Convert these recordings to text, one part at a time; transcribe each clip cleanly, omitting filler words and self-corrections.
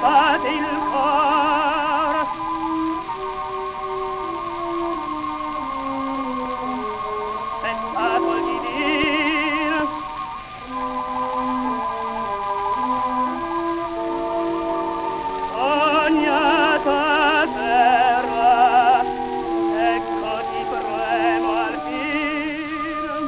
batte il cor. Spettacol divino, sognata terra, ecco ti premo al fin.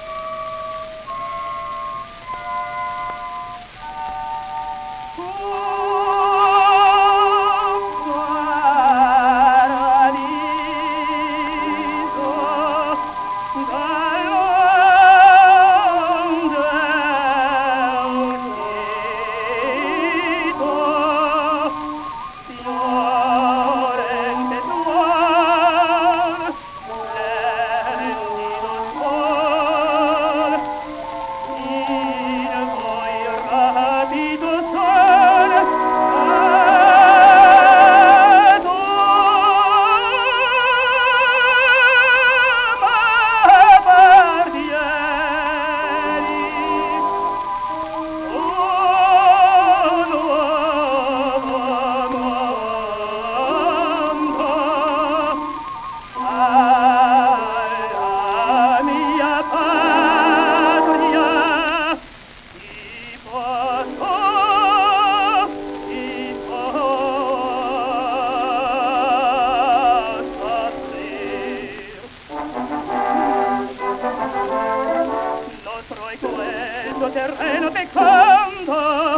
Questo terreno fecondo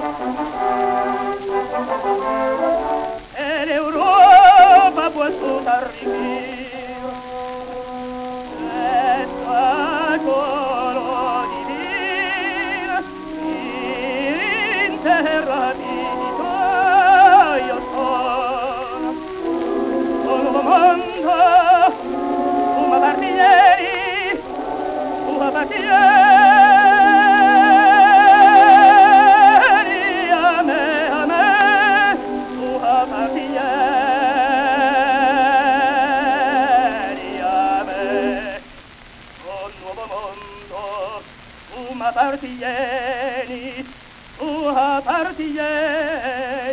e l'Europa può tutta arricchire spettacolo divino in terra vita io sono un nuovo mondo tu m'appartieni tu m'appartieni appartieni, tu appartieni.